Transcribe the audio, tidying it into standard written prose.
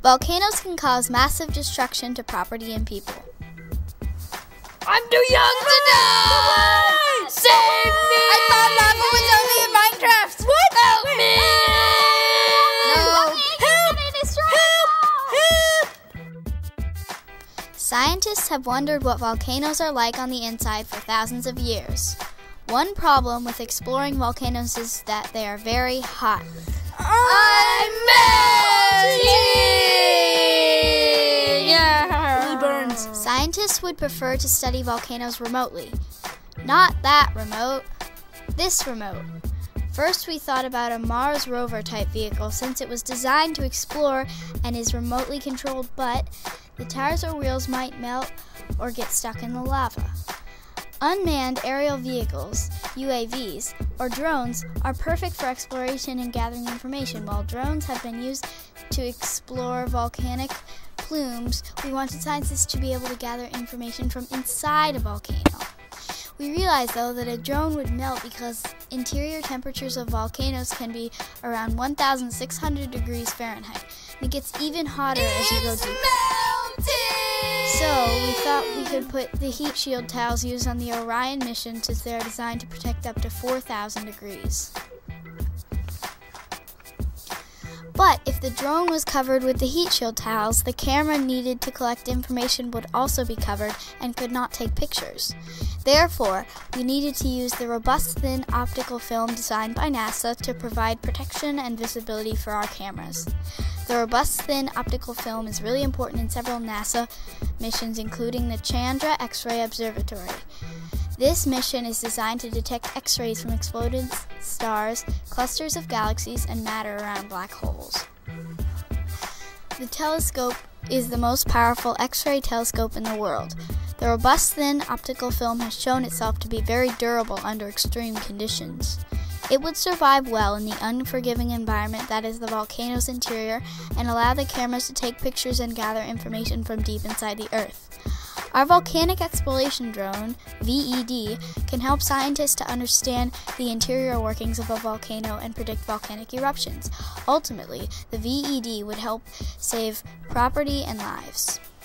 Volcanoes can cause massive destruction to property and people. I'm too young to know! Save me! I thought lava was only in Minecraft! What? Help me! Scientists have wondered what volcanoes are like on the inside for thousands of years. One problem with exploring volcanoes is that they are very hot. I'm melting! Really burns. Scientists would prefer to study volcanoes remotely. Not that remote, this remote. First, we thought about a Mars rover type vehicle since it was designed to explore and is remotely controlled, but the tires or wheels might melt or get stuck in the lava. Unmanned aerial vehicles, UAVs, or drones are perfect for exploration and gathering information. While drones have been used to explore volcanic plumes, we wanted scientists to be able to gather information from inside a volcano. We realized, though, that a drone would melt because interior temperatures of volcanoes can be around 1,600 degrees Fahrenheit. And it gets even hotter as you go deeper. So we thought we could put the heat shield towels used on the Orion mission, since they are designed to protect up to 4,000 degrees. But if the drone was covered with the heat shield towels, the camera needed to collect information would also be covered and could not take pictures. Therefore, we needed to use the robust thin optical film designed by NASA to provide protection and visibility for our cameras. The robust thin optical film is really important in several NASA missions, including the Chandra X-ray Observatory. This mission is designed to detect X-rays from exploded stars, clusters of galaxies, and matter around black holes. The telescope is the most powerful X-ray telescope in the world. The robust thin optical film has shown itself to be very durable under extreme conditions. It would survive well in the unforgiving environment that is the volcano's interior and allow the cameras to take pictures and gather information from deep inside the Earth. Our Volcanic Exploration Drone, VED, can help scientists to understand the interior workings of a volcano and predict volcanic eruptions. Ultimately, the VED would help save property and lives.